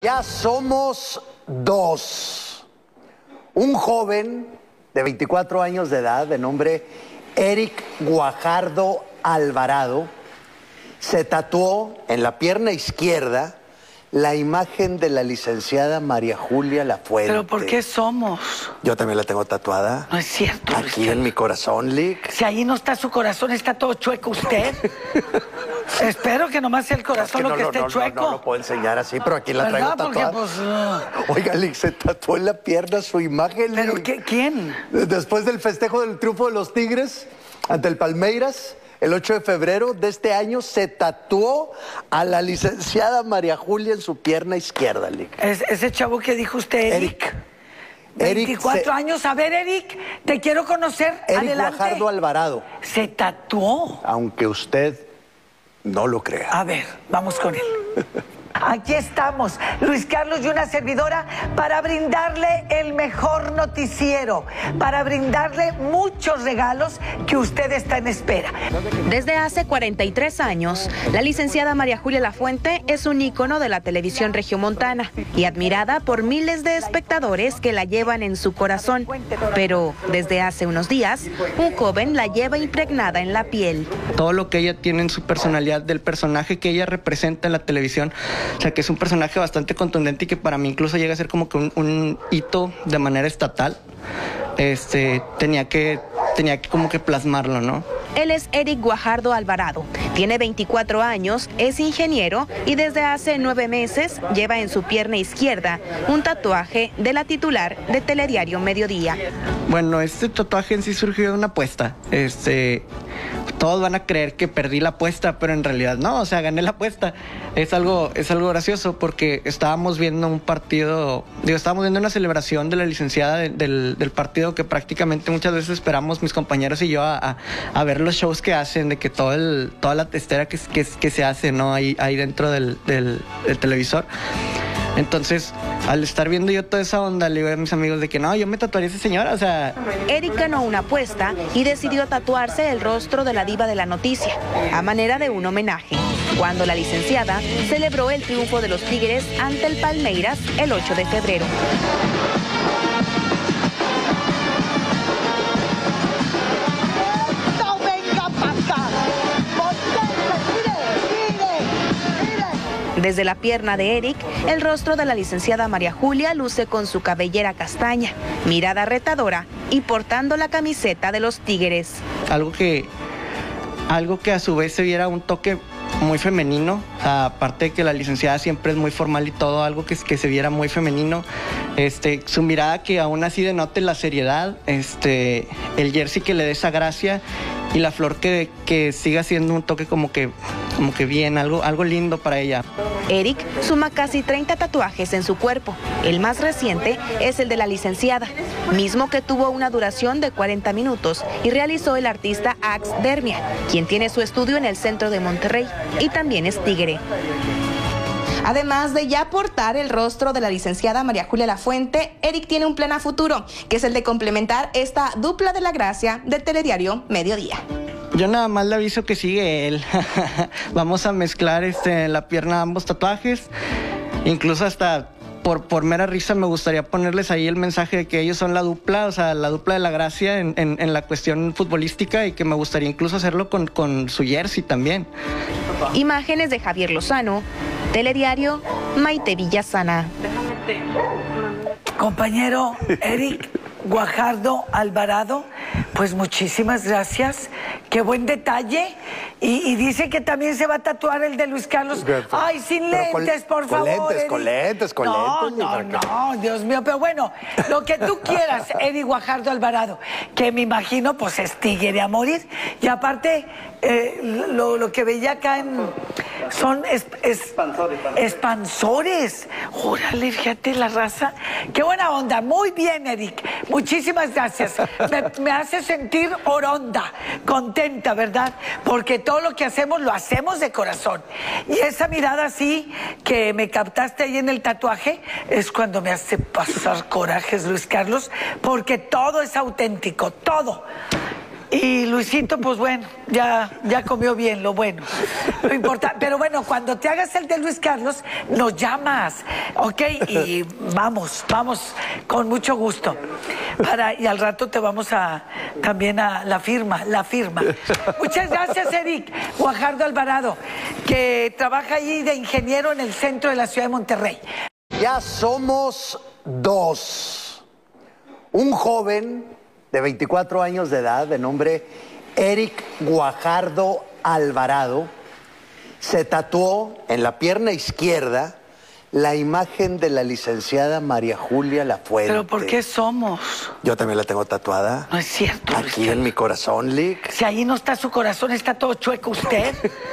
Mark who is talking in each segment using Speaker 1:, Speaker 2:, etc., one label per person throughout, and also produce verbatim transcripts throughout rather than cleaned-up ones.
Speaker 1: Ya somos dos. Un joven de veinticuatro años de edad, de nombre Eric Guajardo Alvarado, se tatuó en la pierna izquierda la imagen de la licenciada María Julia Lafuente.
Speaker 2: ¿Pero por qué somos?
Speaker 1: Yo también la tengo tatuada.
Speaker 2: No es cierto.
Speaker 1: Aquí
Speaker 2: Luis.
Speaker 1: en mi corazón, Lick.
Speaker 2: Si ahí no está su corazón, ¿está todo chueco usted? Espero que nomás sea el corazón
Speaker 1: Es que
Speaker 2: lo que
Speaker 1: no,
Speaker 2: esté
Speaker 1: no,
Speaker 2: chueco.
Speaker 1: No, no lo puedo enseñar así, pero aquí la traigo
Speaker 2: ¿verdad?
Speaker 1: tatuada.
Speaker 2: Porque, pues, uh...
Speaker 1: Oiga, Lick, se tatuó en la pierna su imagen,
Speaker 2: ¿Pero
Speaker 1: Lick.
Speaker 2: qué, quién?
Speaker 1: Después del festejo del triunfo de los Tigres ante el Palmeiras, el ocho de febrero de este año, se tatuó a la licenciada María Julia en su pierna izquierda, Lick.
Speaker 2: Es, ese chavo que dijo usted, Eric.
Speaker 1: Eric.
Speaker 2: veinticuatro
Speaker 1: Eric se...
Speaker 2: años. A ver, Eric, te quiero conocer.
Speaker 1: Eric
Speaker 2: Adelante.
Speaker 1: Guajardo Alvarado.
Speaker 2: Se tatuó.
Speaker 1: Aunque usted no lo crea.
Speaker 2: A ver, vamos con él. Aquí estamos, Luis Carlos y una servidora, para brindarle el mejor noticiero, para brindarle muchos regalos que usted está en espera.
Speaker 3: Desde hace cuarenta y tres años, la licenciada María Julia Lafuente es un ícono de la televisión regiomontana y admirada por miles de espectadores que la llevan en su corazón. Pero desde hace unos días, un joven la lleva impregnada en la piel.
Speaker 4: Todo lo que ella tiene en su personalidad, del personaje que ella representa en la televisión, o sea, que es un personaje bastante contundente y que para mí incluso llega a ser como que un, un hito de manera estatal. Este, tenía que, tenía que como que plasmarlo, ¿no?
Speaker 3: Él es Eric Guajardo Alvarado, tiene veinticuatro años, es ingeniero y desde hace nueve meses lleva en su pierna izquierda un tatuaje de la titular de Telediario Mediodía.
Speaker 4: Bueno, este tatuaje en sí surgió de una apuesta. Este, todos van a creer que perdí la apuesta, pero en realidad no, o sea, gané la apuesta. Es algo, es algo gracioso porque estábamos viendo un partido, digo, estábamos viendo una celebración de la licenciada de, del, del partido que prácticamente muchas veces esperamos mis compañeros y yo a, a, a ver los shows que hacen, de que todo el, toda la testera que, que, que se hace, ¿no? Ahí, ahí dentro del, del, del televisor. Entonces, al estar viendo yo toda esa onda, le digo a mis amigos de que no, yo me tatuaría a esa señora, o sea...
Speaker 3: Eric ganó una apuesta y decidió tatuarse el rostro de la diva de la noticia, a manera de un homenaje, cuando la licenciada celebró el triunfo de los Tigres ante el Palmeiras el ocho de febrero. Desde la pierna de Eric, el rostro de la licenciada María Julia luce con su cabellera castaña, mirada retadora y portando la camiseta de los Tigres.
Speaker 4: Algo que, algo que a su vez se viera un toque muy femenino, o sea, aparte de que la licenciada siempre es muy formal y todo, algo que, que se viera muy femenino, este, su mirada que aún así denote la seriedad, este, el jersey que le dé esa gracia y la flor que, que siga siendo un toque como que, como que bien, algo, algo lindo para ella.
Speaker 3: Eric suma casi treinta tatuajes en su cuerpo. El más reciente es el de la licenciada, mismo que tuvo una duración de cuarenta minutos y realizó el artista Ax Dermia, quien tiene su estudio en el centro de Monterrey y también es tigre. Además de ya portar el rostro de la licenciada María Julia Lafuente, Eric tiene un plan a futuro, que es el de complementar esta dupla de la gracia del Telediario Mediodía.
Speaker 4: Yo nada más le aviso que sigue él. Vamos a mezclar este, en la pierna ambos tatuajes, incluso hasta... Por, por mera risa me gustaría ponerles ahí el mensaje de que ellos son la dupla, o sea, la dupla de la gracia en, en, en la cuestión futbolística y que me gustaría incluso hacerlo con, con su jersey también.
Speaker 3: Imágenes de Javier Lozano, Telediario, Maite Villasana.
Speaker 2: Compañero Eric Guajardo Alvarado, pues muchísimas gracias. Qué buen detalle. Y, y dice que también se va a tatuar el de Luis Carlos. Ay, sin lentes, por favor.
Speaker 1: Con lentes, con lentes, con
Speaker 2: no,
Speaker 1: lentes.
Speaker 2: No, no, no, Dios mío. Pero bueno, lo que tú quieras, Eric Guajardo Alvarado, que me imagino, pues es tigre a morir. Y aparte, eh, lo, lo que veía acá en... Son es, es, expansores. Expansores. Órale, fíjate la raza. Qué buena onda. Muy bien, Eric. Muchísimas gracias. Me, me hace sentir oronda, contenta, ¿verdad? Porque todo lo que hacemos lo hacemos de corazón. Y esa mirada así que me captaste ahí en el tatuaje es cuando me hace pasar corajes, Luis Carlos, porque todo es auténtico, todo. Y Luisito, pues bueno, ya, ya comió bien, lo bueno. Lo importante. Pero bueno, cuando te hagas el de Luis Carlos, nos llamas, ¿ok? Y vamos, vamos con mucho gusto. Para, y al rato te vamos a también a la firma, la firma. Muchas gracias, Eric Guajardo Alvarado, que trabaja allí de ingeniero en el centro de la ciudad de Monterrey.
Speaker 1: Ya somos dos. Un joven de veinticuatro años de edad, de nombre Eric Guajardo Alvarado, se tatuó en la pierna izquierda la imagen de la licenciada María Julia Lafuente.
Speaker 2: ¿Pero por qué somos?
Speaker 1: Yo también la tengo tatuada.
Speaker 2: No es cierto.
Speaker 1: Aquí en mi corazón, Lick.
Speaker 2: Si ahí no está su corazón, ¿está todo chueco usted?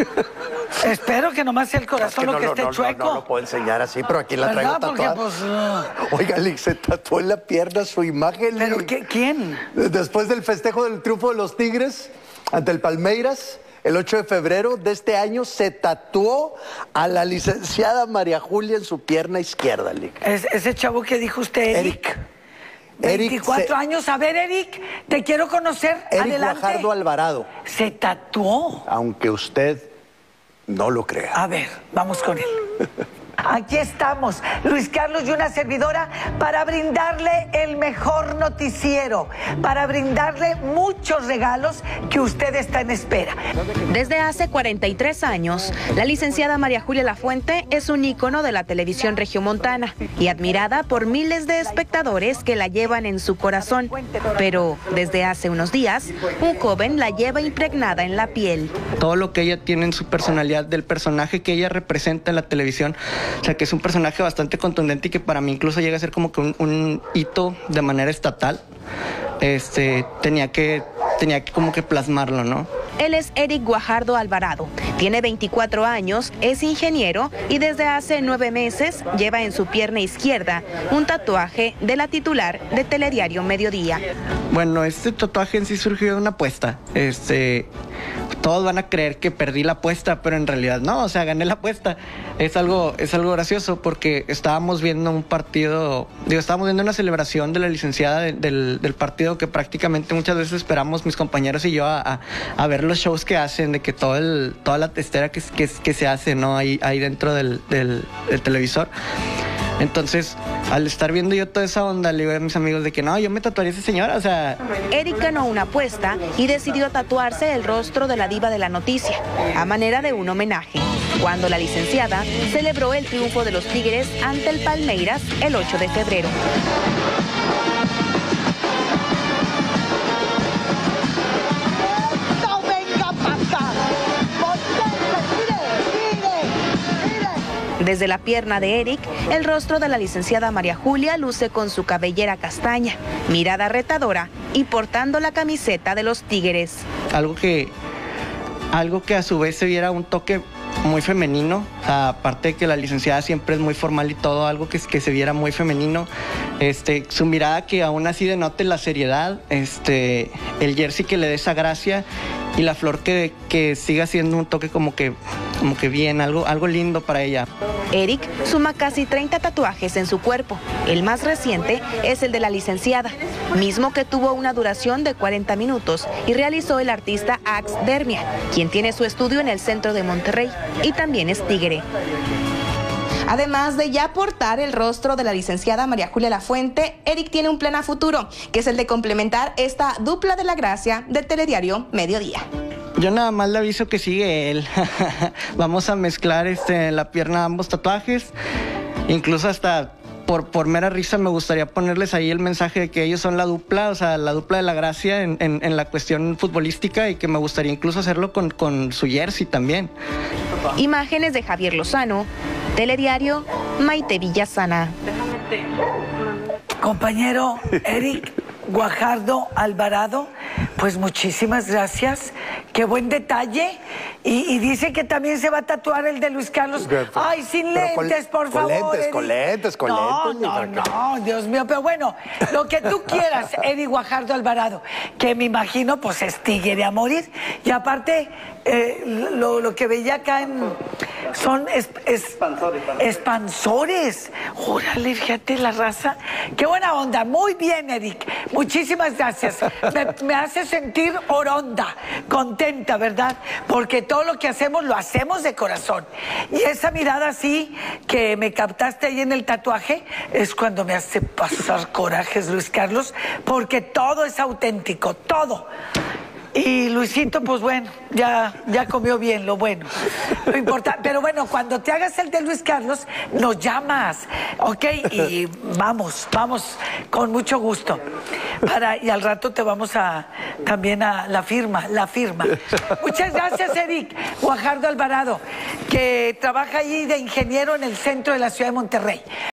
Speaker 2: Espero que nomás sea el corazón
Speaker 1: es que no,
Speaker 2: lo que
Speaker 1: no,
Speaker 2: esté
Speaker 1: no,
Speaker 2: chueco.
Speaker 1: No, no lo puedo enseñar así, pero aquí la traigo
Speaker 2: ¿verdad?
Speaker 1: tatuada.
Speaker 2: Porque, pues, uh...
Speaker 1: Oiga, Lick, se tatuó en la pierna su imagen.
Speaker 2: ¿Pero
Speaker 1: Lick.
Speaker 2: qué, quién?
Speaker 1: Después del festejo del triunfo de los Tigres ante el Palmeiras, el ocho de febrero de este año, se tatuó a la licenciada María Julia en su pierna izquierda, Lick.
Speaker 2: Es, ese chavo que dijo usted, Eric.
Speaker 1: Eric.
Speaker 2: veinticuatro
Speaker 1: Eric se...
Speaker 2: años. A ver, Eric, te quiero conocer.
Speaker 1: Eric
Speaker 2: Adelante.
Speaker 1: Guajardo Alvarado.
Speaker 2: Se tatuó.
Speaker 1: Aunque usted no lo crea.
Speaker 2: A ver, vamos con él. Aquí estamos, Luis Carlos y una servidora, para brindarle el mejor noticiero, para brindarle muchos regalos que usted está en espera.
Speaker 3: Desde hace cuarenta y tres años, la licenciada María Julia Lafuente es un ícono de la televisión regiomontana y admirada por miles de espectadores que la llevan en su corazón. Pero desde hace unos días, un joven la lleva impregnada en la piel.
Speaker 4: Todo lo que ella tiene en su personalidad, del personaje que ella representa en la televisión, o sea, que es un personaje bastante contundente y que para mí incluso llega a ser como que un, un hito de manera estatal. Este, tenía que, tenía que como que plasmarlo, ¿no?
Speaker 3: Él es Eric Guajardo Alvarado, tiene veinticuatro años, es ingeniero y desde hace nueve meses lleva en su pierna izquierda un tatuaje de la titular de Telediario Mediodía.
Speaker 4: Bueno, este tatuaje en sí surgió de una apuesta. Este, todos van a creer que perdí la apuesta, pero en realidad no, o sea, gané la apuesta. Es algo, es algo gracioso porque estábamos viendo un partido, digo, estábamos viendo una celebración de la licenciada de, del, del partido que prácticamente muchas veces esperamos mis compañeros y yo a, a, a ver los shows que hacen, de que todo el, toda la testera que, que, que se hace, ¿no? Ahí, ahí dentro del, del, del televisor. Entonces, al estar viendo yo toda esa onda, le digo a mis amigos de que no, yo me tatuaría a esa señora, o sea...
Speaker 3: Eric ganó una apuesta y decidió tatuarse el rostro de la diva de la noticia, a manera de un homenaje, cuando la licenciada celebró el triunfo de los Tigres ante el Palmeiras el ocho de febrero. Desde la pierna de Eric, el rostro de la licenciada María Julia luce con su cabellera castaña, mirada retadora y portando la camiseta de los Tigres.
Speaker 4: Algo que, algo que a su vez se viera un toque muy femenino, o sea, aparte de que la licenciada siempre es muy formal y todo, algo que, que se viera muy femenino, este, su mirada que aún así denote la seriedad, este, el jersey que le dé esa gracia y la flor que, que siga siendo un toque como que, como que bien, algo, algo lindo para ella.
Speaker 3: Eric suma casi treinta tatuajes en su cuerpo. El más reciente es el de la licenciada, mismo que tuvo una duración de cuarenta minutos y realizó el artista Ax Dermia, quien tiene su estudio en el centro de Monterrey y también es tigre. Además de ya portar el rostro de la licenciada María Julia Lafuente, Eric tiene un plan a futuro, que es el de complementar esta dupla de la gracia del Telediario Mediodía.
Speaker 4: Yo nada más le aviso que sigue él. Vamos a mezclar este, en la pierna ambos tatuajes, incluso hasta... Por, por mera risa me gustaría ponerles ahí el mensaje de que ellos son la dupla, o sea, la dupla de la gracia en, en, en la cuestión futbolística y que me gustaría incluso hacerlo con, con su jersey también.
Speaker 3: Imágenes de Javier Lozano, Telediario, Maite Villasana.
Speaker 2: Compañero Eric Guajardo Alvarado, pues muchísimas gracias. Qué buen detalle. Y, y dice que también se va a tatuar el de Luis Carlos. Ay, sin lentes, por
Speaker 1: con
Speaker 2: favor.
Speaker 1: Lentes,
Speaker 2: Eric.
Speaker 1: con lentes, con
Speaker 2: no,
Speaker 1: lentes.
Speaker 2: No, no, no, Dios mío. Pero bueno, lo que tú quieras, Eric Guajardo Alvarado, que me imagino, pues es tigre a morir. Y aparte, eh, lo, lo que veía acá en Son es, es, expansores, expansores. Órale, fíjate la raza. Qué buena onda. Muy bien, Eric. Muchísimas gracias. Me, me hace sentir oronda, contenta, ¿verdad? Porque todo lo que hacemos lo hacemos de corazón. Y esa mirada así que me captaste ahí en el tatuaje es cuando me hace pasar corajes, Luis Carlos, porque todo es auténtico, todo. Y Luisito, pues bueno, ya, ya comió bien, lo bueno. Lo importante. Pero bueno, cuando te hagas el de Luis Carlos, nos llamas, ¿ok? Y vamos, vamos con mucho gusto. Para, y al rato te vamos a también a la firma, la firma. Muchas gracias, Eric Guajardo Alvarado, que trabaja allí de ingeniero en el centro de la ciudad de Monterrey.